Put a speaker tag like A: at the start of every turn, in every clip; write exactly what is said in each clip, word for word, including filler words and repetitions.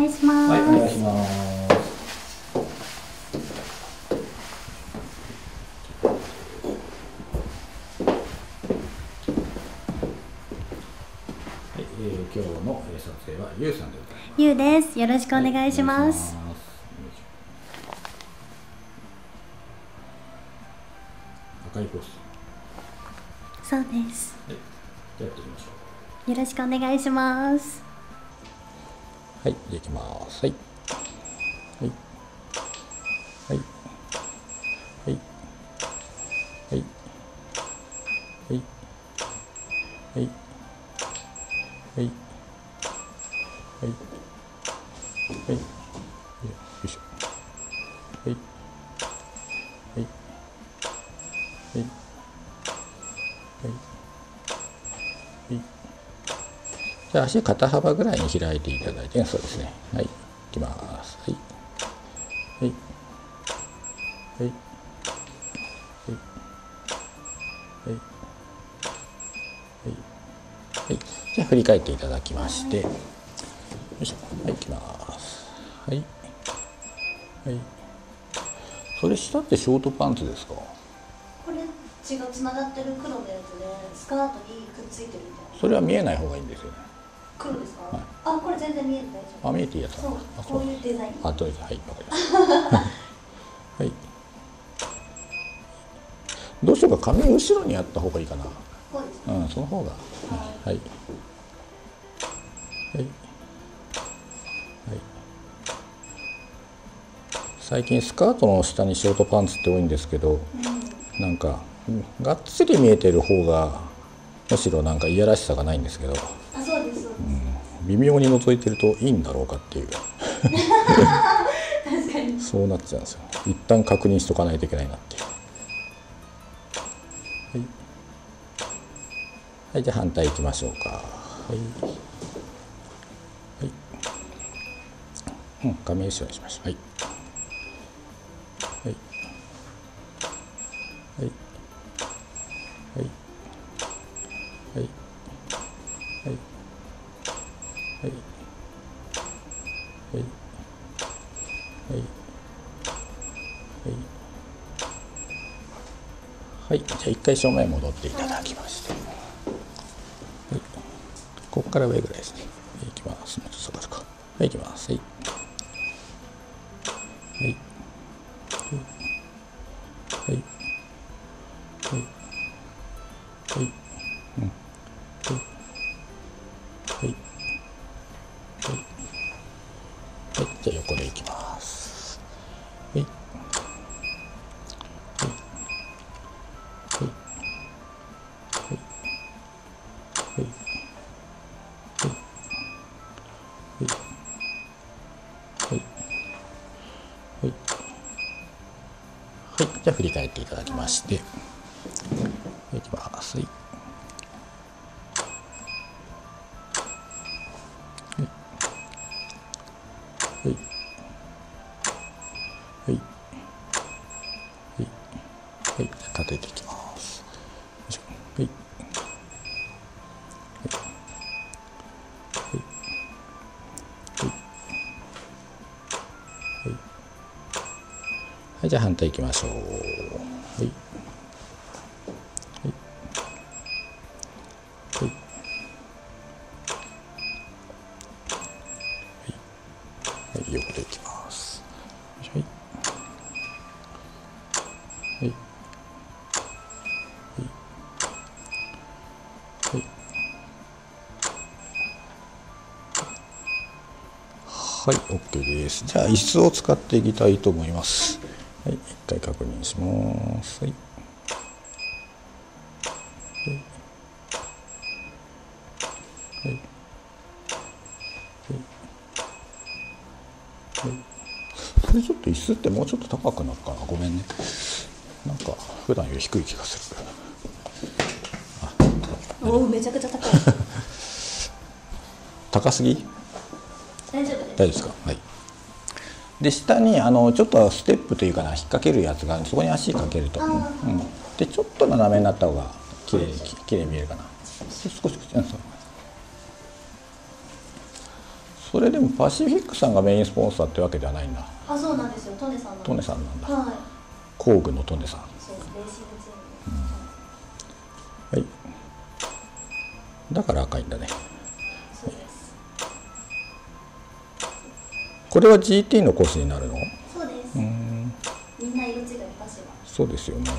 A: いします。
B: はい、お願いします。はい、えー、今日の撮影はゆうさんでございます。
A: ゆうです。よろしくお願いします。
B: はい、赤いポスト。
A: そうです。
B: はい、じゃあやっていきましょ
A: う。よろしくお願いします。
B: はい、じゃあいきます。はい。はい。はい。はい。はい。はい。はい。はい。はい。はい。よいしょ。はい。はい。はい。はい。はい。じゃあ足肩幅ぐらいに開いていただいて、そうですね。はい。いきます。はい。はい。はい。はい。はい。はい。じゃあ振り返っていただきまして、よいしょ。はい、いきます。はい。はい。それ下ってショートパンツですか？
A: これ血がつながってる黒のやつでスカートにくっついてるみたいな。
B: それは見えない方がいいんですよね。
A: 黒ですか？
B: はい、
A: あ、これ全然見えて大丈夫。
B: あ、見えていいやつなん
A: そう、
B: ですか？
A: こういうデザイン。
B: あ、どうぞ。はい、わかりました。はい。どうしようか、髪後ろにやった方がいいかな。
A: こうですか？
B: うん、その方が。はい。はい。はい。はい。最近スカートの下にショートパンツって多いんですけど、うん、なんかがっつり見えてる方がむしろなんかいやらしさがないんですけど、
A: あ、そうですそうです、
B: うん、微妙に覗いてるといいんだろうかっていう
A: 確かに
B: そうなっちゃうんですよ。一旦確認しとかないといけないなっていう。はい、はい、じゃあ反対いきましょうか。はい、はい、うん、画面後ろにしましょう。はい、はい、はい、はい、はい、はい、はい、はい、はい、はい、じゃあ一回正面戻っていただきまして、はい、ここから上ぐらいですね。いきます。もうちょっと下がるか。はい、いきます。はい、はい、はい、はい、はい、はい、うん、はい、はい、はい、はい、じゃあ横でいきます。はい、はい、はい、はい、はい、はい、はい、じゃあ振り返っていただきまして、いきます。はい、はい、はい、はい、はい、はい、じゃあ立てていきます。よいしょ。はい、はい、じゃあ反対いきましょう。はい、はい、はい、はい、横でいきます。はい、はい、はい、はい、はい、OK です。じゃあ椅子を使っていきたいと思います。はい、一回確認します。はい。はい。はい。はい。それちょっと椅子ってもうちょっと高くなるかな。ごめんね。なんか普段より低い気がする。
A: おお、めちゃくちゃ高い。
B: 高すぎ？
A: 大丈夫です。
B: 大丈夫ですか。はい。で下にあのちょっとステップというかな、引っ掛けるやつがある。そこに足かけると、うん、でちょっと斜めになった方が綺麗に綺麗に見えるかな。少し少し、うん、そうそれでもパシフィックさんがメインスポンサーってわけではないんだ。
A: あ、そうなんですよ。トネさんなんです。
B: トネさんなんだ。
A: はい。
B: 工具のトネさん。
A: そう、レーシングチーム、
B: はい。だから赤いんだね。
A: そうです。
B: これは ジーティー のコースになるの？
A: そうです。
B: うん。
A: みんな色違いだしは。
B: そうですよね。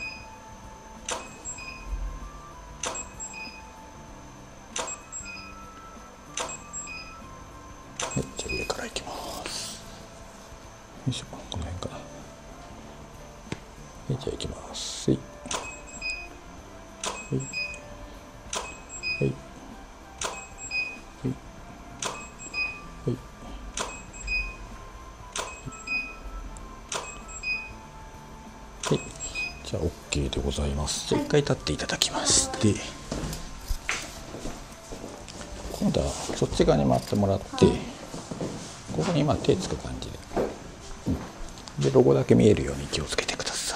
B: はい、じゃあ上からいきます。よいしょ、この辺かな。はい、じゃあいきます。はい。はい。はい。はい。はい。はい。じゃあ OK でございます。じゃあ一回立っていただきまして、今度はそっち側に回ってもらって、ここに今手つく感じで、うん、でロゴだけ見えるように気をつけてくださ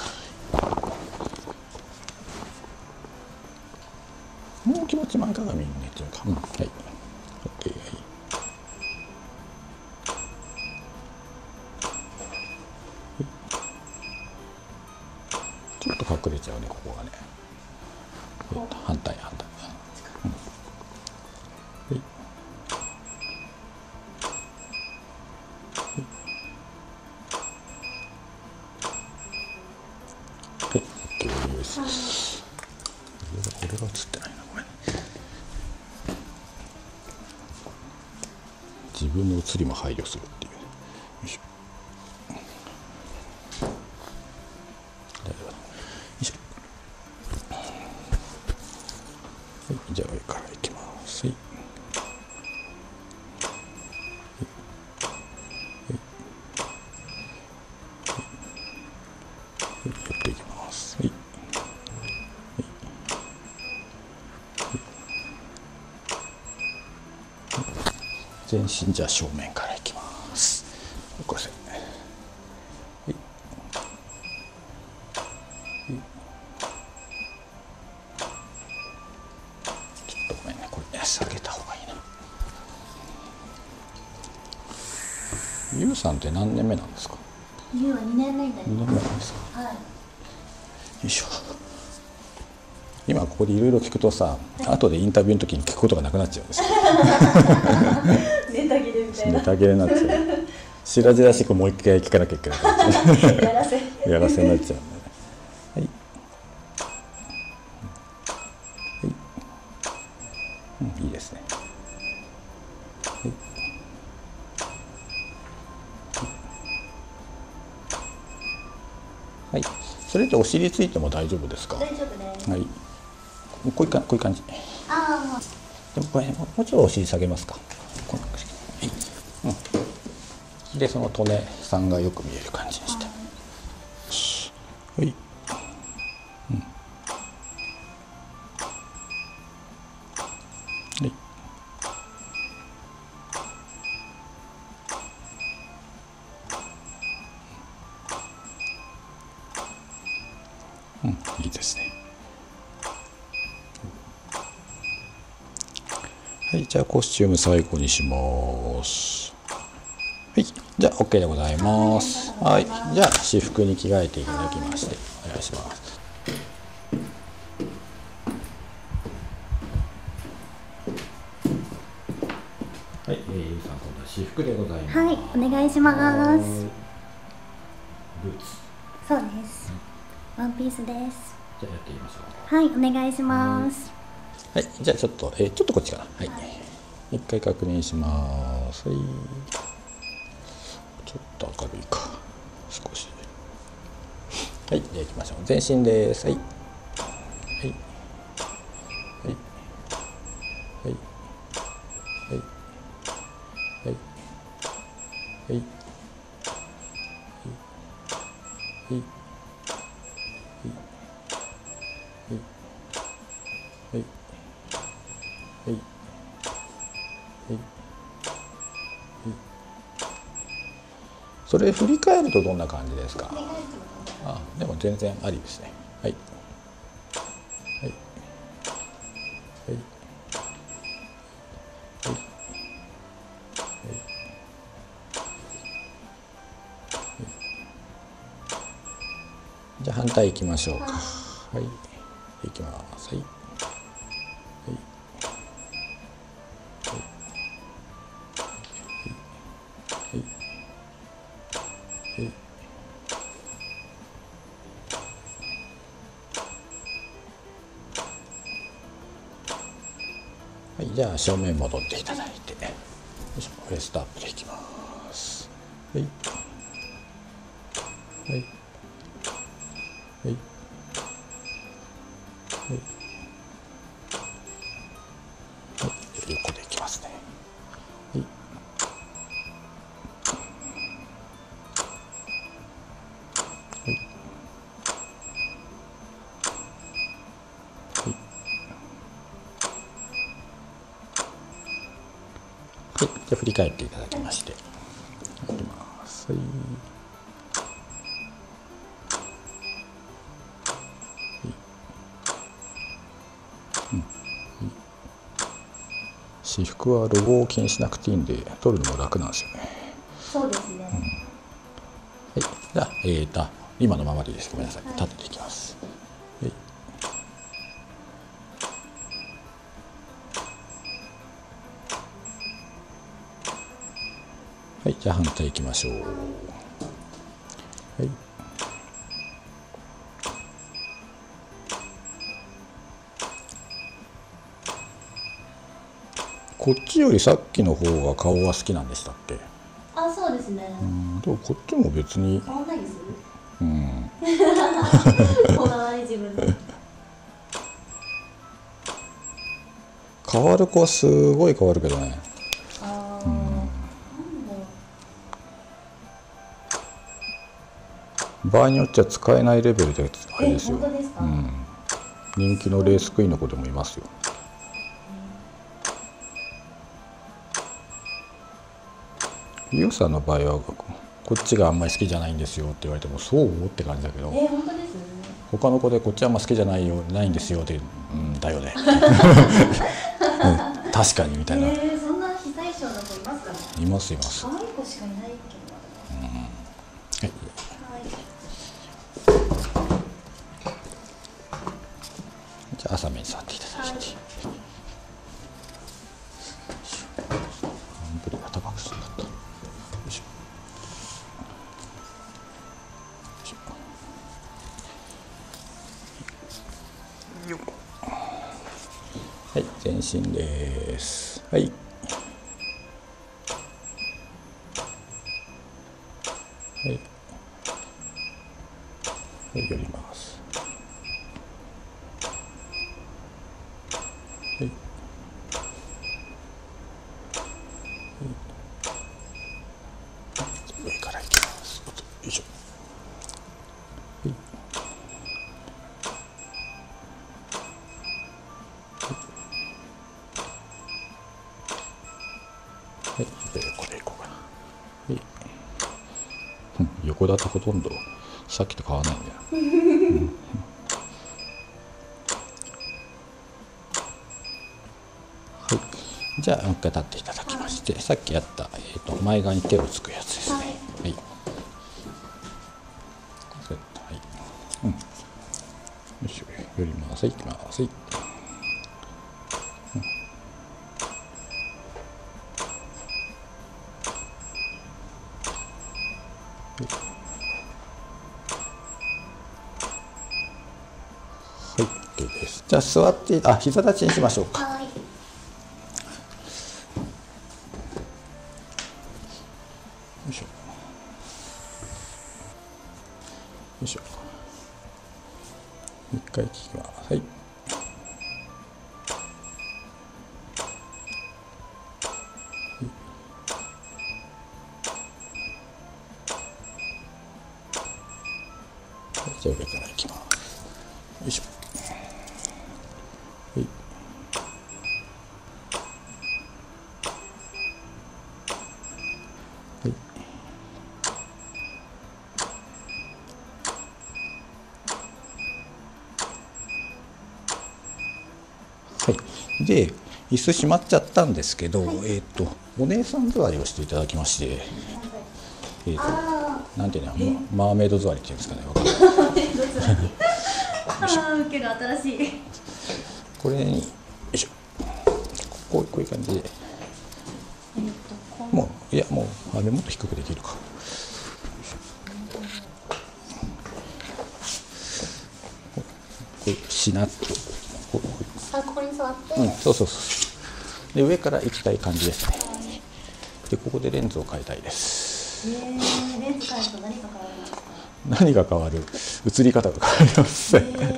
B: い。もう気持ち前かがみにねっていうか、うん、はい、OK、はい。ちょっと隠れちゃうね、ここがね。反対反対。うん、はい。はい、OK です。これが映ってないな、ごめん。自分の映りも配慮するっていう。よいしょ。大丈夫だ。よいしょ。はい、じゃあ上からいきます。はい。やっていきます。はい。全身じゃあ正面からいきます。これ。はい。ちょっとごめんね、これ下げた方がいいな。ゆうさんって何年目なんですか？
A: ゆうはにねんめになり
B: にねんめ
A: ます。
B: なんですか？
A: はい。
B: よいしょ。今ここでいろいろ聞くとさ、後でインタビューの時に聞くことがなくなっちゃうんですよ。
A: ネタ切れみたいな。
B: ネタ切れになっちゃう。白々しくもう一回聞かなきゃいけない感じ。
A: やらせ。
B: やらせになっちゃうんだね。はい。はい。うん、いいですね。はい。はい。それでお尻ついても大丈夫ですか？
A: 大丈夫です。
B: はい。こういうかこういう感じ。
A: ああ。
B: でもこれもうちょっとお尻下げますか。こんな感じ。はい。うん。でその利根さんがよく見える感じにして。はい。うん。はい。うん、いいですね。はい、じゃあコスチューム最後にします。はい、じゃあ OK でございます。はい、じゃあ私服に着替えていただきましてお願いします。はい、えー、ゆうさん今度は私服でございます。
A: はい、お願いします。
B: ブーツ。
A: そうです。ワンピースです。
B: じゃあやってみましょう。
A: はい、お願いします。
B: はい、じゃあちょっと、えー、ちょっとこっちかな。はい。一回確認します。はい。ちょっと明るいか。少し。はい、じゃあ行きましょう。全身です。はい。はい。はい。はい。はい。はい。はい。はい。はい。はい。はい。はい。それ振り返るとどんな感じですか？あ、でも全然ありですね。はい。はい。はい。はい。はい。 あ反対行きましょうか。
A: は
B: はい、行きます。はい。はいはいはいはい、じゃあ正面戻っていただいて、よいしょ、フェイストアップでいきます。はいはいはいはいはい、横でいきますね。はいはい、じゃあ振り返っていただきまして、いきます。はい。私服はロゴを気にしなくていいんで取るのも楽なんですよね。
A: そうですね。
B: はい、じゃあ、えーと、今のままでいいです。ごめんなさい。
A: はい
B: 立てていきます。はい。はい、じゃあ反対いきましょう。はい。こっちよりさっきの方が顔は好きなんでしたっけ？
A: あ、そうですね。
B: うん、でもこっちも別に、
A: 変わんないです。
B: うん、
A: こだわり自分で。
B: 変わる子はすごい変わるけどね。
A: ああ、なんだろう。
B: 場合によっちゃ使えないレベルであれ
A: え、
B: ですよ。
A: 本当ですか？
B: うん、人気のレースクイーンの子でもいますよ。ユウさんの場合はこっちがあんまり好きじゃないんですよって言われてもそうって感じだけど、
A: え、本当です。
B: 他の子でこっちはあんま好きじゃないよないんですよってうんだよね、うん、確かにみたいな、
A: えー、そんな非対称の子いますかね。
B: いますいます。
A: 可愛い子しかいないけどな。
B: はい、
A: はい。
B: じゃあ浅めに触っていただいて、
A: はい。
B: アンブレが高くするんだった。よいしょよいしょ。はい、全身です。はい。はい。はい、寄ります。はい。上からいきます。よいしょ。はい。はい、横でいこうかな。はい。うん、横だとほとんどさっきと変わらないんだよ。うん、はい。じゃあもう一回立っていただきまして、はい、さっきやった、えー、と前側に手をつくやつですね。はい。はい。うん。よいしょ。寄ります。いきます。はい。はい、OK です。じゃあ座って、あ、膝立ちにしましょうか。
A: はい。
B: よいしょ。よいしょ。一回聞きます。はい。じゃあ上からいきます。よいしょ。はい。はい。はい。で、椅子閉まっちゃったんですけど、はい、えっとお姉さん座りをしていただきまして、えっと。 なんていうの、マーメイド座りっていうんですかね、わかんない。
A: マーメイド座りああウケる、新しい。
B: これによいしょ、こうこういう感じで、
A: えっとこ
B: もういやもうあれもっと低くできるか。こうしなっとこうこ
A: あ、ここに座って、
B: う、うん、そうそうそうで上から行きたい感じですね。でここでレンズを変えたいです。
A: えー、レンズ変えると何か変わるんですか？
B: 何が変わる？映り方が変わります。
A: えー、すごいな。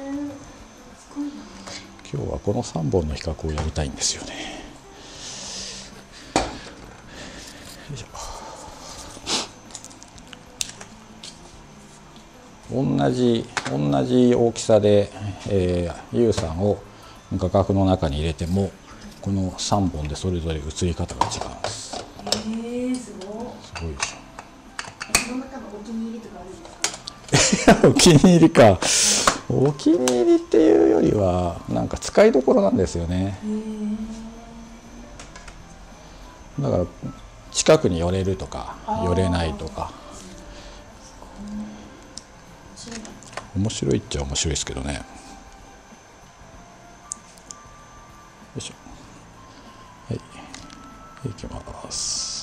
B: 今日はこのさんぼんの比較をやりたいんですよね。よいしょ。同じ同じ大きさで、えー、ユウさんを画角の中に入れてもこのさんぼんでそれぞれ映り方が違うんです。
A: えー、すごい。
B: すごいでしょ。
A: その中のお気に入りとかあるんですか？
B: お気に入りか。お気に入りっていうよりはなんか使いどころなんですよね。だから近くに寄れるとか寄れないとか。面白いっちゃ面白いですけどね。よいしょ。はい、いきます。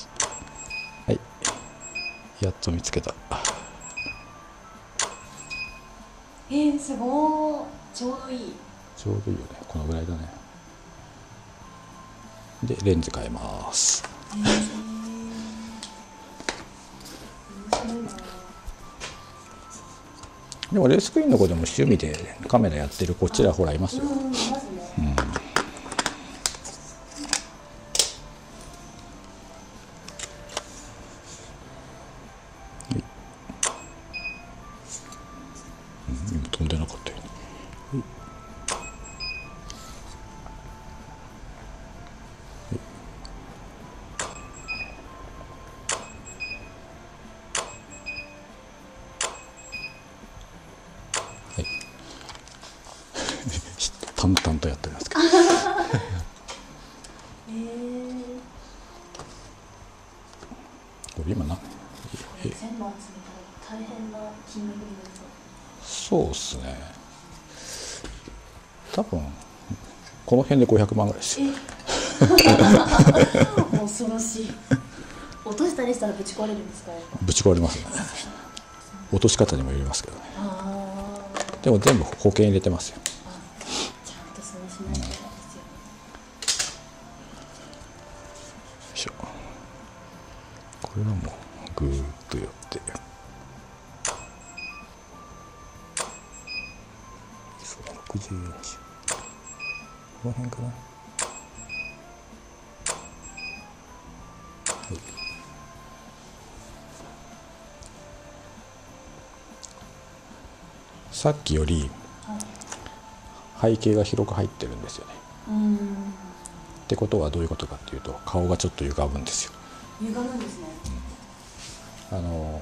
B: はい、やっと見つけた。
A: えー、すごい。ちょうどいい。
B: ちょうどいいよね。このぐらいだね。でレンズ変えます。
A: えー、面白いな。
B: でもレースクイーンの子でも趣味でカメラやってるこちらほらいますよ。
A: うん、いますね。
B: うん、今飛んでなかったよね。はい、淡々とやってますけど。
A: えー、
B: これ今な、
A: 全部集めたら大変な金額になりそう。
B: そうっすね。多分この辺でごひゃくまんぐらいですよ。
A: 恐ろしい。落としたりしたらぶち壊れるんですか？
B: ぶち壊れますね。落とし方にもよりますけどね。
A: ああ。
B: でも全部保険入れてますよ。
A: ちゃんとそうしないとですよね。
B: よいしょ。これはもうぐーっと寄って。そうろくじゅうよんじゅう。この辺かな。はい、さっきより背景が広く入ってるんですよね。
A: うん。
B: ってことはどういうことかっていうと顔がちょっと歪むんですよ。
A: 歪むんですね。
B: うん、あの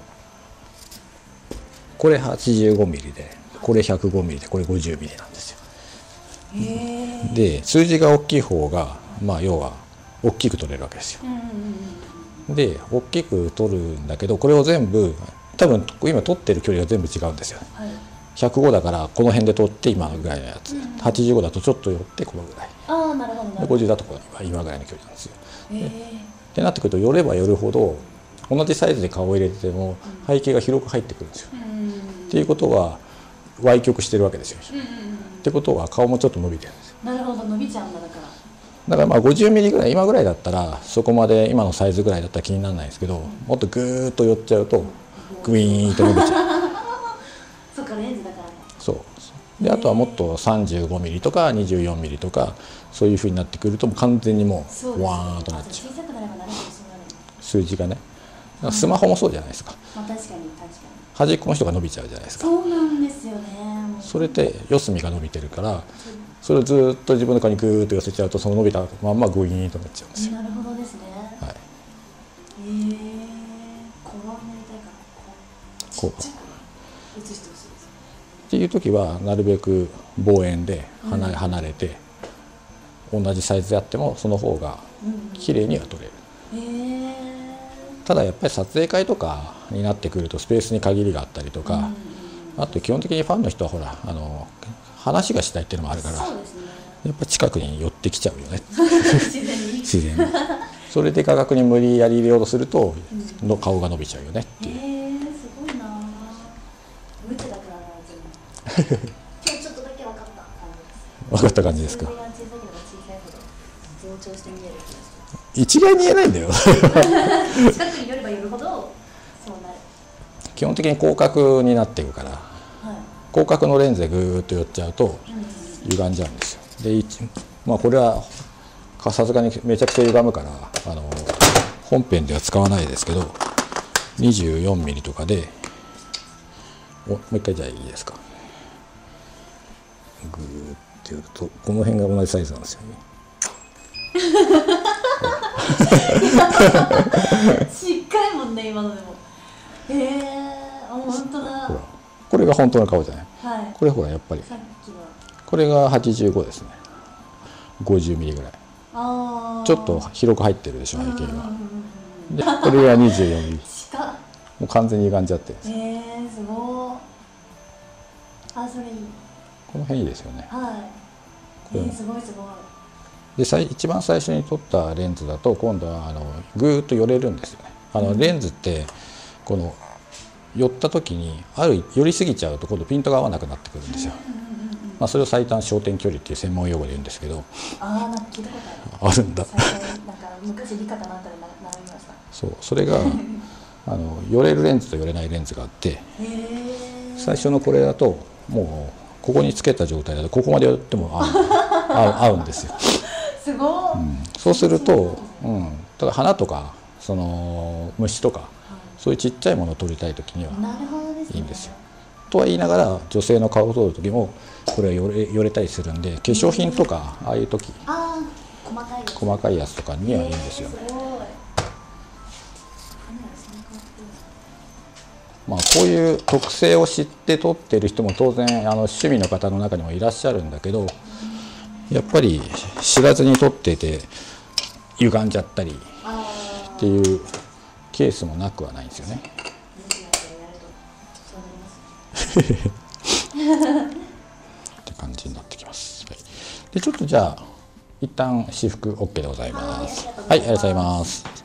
B: これはちじゅうごミリでこれひゃくごミリでこれごじゅうミリなんですよ。
A: へー。
B: で数字が大きい方がまあ要は大きく取れるわけですよ。
A: うんうんうん、
B: で大きく取るんだけどこれを全部多分今取ってる距離が全部違うんですよね。はい、ひゃくごだからこの辺で取って今ぐらいのやつ、うん、はちじゅうごだとちょっと寄ってこのぐらい、
A: あ、なるほどなるほど。
B: ごじゅうだと今ぐらいの距離なんですよ。ってなってくると寄れば寄るほど同じサイズで顔を入れてても背景が広く入ってくるんですよ。うん、っていうことは歪曲してるわけですよ。うんうんうん、ってことは顔もちょっと伸びてるんですよ。
A: なるほど、伸びちゃうんだ。だから
B: だからまあごじゅうミリぐらい今ぐらいだったらそこまで今のサイズぐらいだったら気にならないですけど、もっとグーッと寄っちゃうとグイーンと伸びちゃう。
A: そっか、レンズだからね。
B: そうで、あとはもっとさんじゅうごミリとかにじゅうよんミリとかそういうふうになってくるともう完全にもうワーンとなっちゃう。
A: 小さくなればなるほどそうなる。
B: 数字がね。スマホもそうじゃないですか。
A: まあ確かに確かに。
B: 端っこの人が伸びちゃうじゃないですか。
A: そうなんですよね。
B: それって四隅が伸びてるから、それをずっと自分の顔にグーッと寄せちゃうとその伸びたまんまグイーンとなっちゃうんですよ。
A: なるほどですね。はい。ええー、こうなりたいからこう。こう。映してほしいです。
B: っていう時はなるべく望遠で離れ、離れて同じサイズであってもその方が綺麗には撮れる。うんうん、えー、ただやっぱり撮影会とかになってくるとスペースに限りがあったりとか、あと基本的にファンの人はほらあの話がしたいっていうのもあるから、
A: そうですね、
B: やっぱ近くに寄ってきちゃうよね
A: 自然に
B: 自然に。それで画角に無理やり入れようとすると、の顔が伸びちゃうよねっていう。
A: へえ、すごいな。無知だからな全部。今日ちょっとだけ分かった感じです。
B: 分かった感じですか。
A: 数字が小さいけど小さいほど増長して見える気がして。
B: 一概に言えないんだよ
A: 近くに寄れば寄るほどそうなる。
B: 基本的に広角になっていくから、
A: はい、
B: 広角のレンズでぐーっと寄っちゃうと
A: うん、
B: 歪んじゃうんですよ。で、一まあこれはさすがにめちゃくちゃ歪むからあの本編では使わないですけど、にじゅうよんミリとかで、おもう一回じゃあいいですか。ぐーってやるとこの辺が同じサイズなんですよね。
A: しっかりもんね今のでも。へえ、あ、本当だ。
B: ほらこれが本当の顔じゃない。
A: はい。
B: これほらやっぱり
A: さっきの。
B: これがはちじゅうごですね。ごじゅうミリぐらい。
A: ああ。
B: ちょっと広く入ってるでしょ背景が。
A: うんうんうんうん。
B: でこれがにじゅうよんミリ。
A: 近っ。
B: もう完全に歪んじゃってるんです。
A: へえ、すごい。あ、それいい。
B: この辺いいですよね。
A: はい。えー、すごいすごい。
B: でさい一番最初に撮ったレンズだと今度はあのぐーっと寄れるんですよね。あのレンズってこの寄った時にある寄りすぎちゃうと今度ピントが合わなくなってくるんですよ。まあそれを最短焦点距離っていう専門用語で言うんですけど。
A: ああ、なんか聞いたことある。
B: あるんだ。
A: 最初なんか昔理科かなんかで習いました。
B: そうそれがあの寄れるレンズと寄れないレンズがあって、最初のこれだともうここにつけた状態だとここまで寄っても合う合う合うんですよ。
A: すごい、
B: うん、そうすると、うん、ただ花とかその虫とか、はい、そういうちっちゃいものを撮りたい時にはいいんですよ。とは言いながら女性の顔を撮る時もこれは寄れ寄れたりするんで、化粧品とかああいう時
A: あ細かい
B: 細かいやつとかにはいいんですよね。
A: すごい。
B: まあこういう特性を知って撮ってる人も当然あの趣味の方の中にもいらっしゃるんだけど、やっぱり知らずに撮ってて歪んじゃったりっていうケースもなくはないんですよね。って感じになってきます。はい、でちょっとじゃあ一旦私服 OK でございます。はい、ありがとうございます。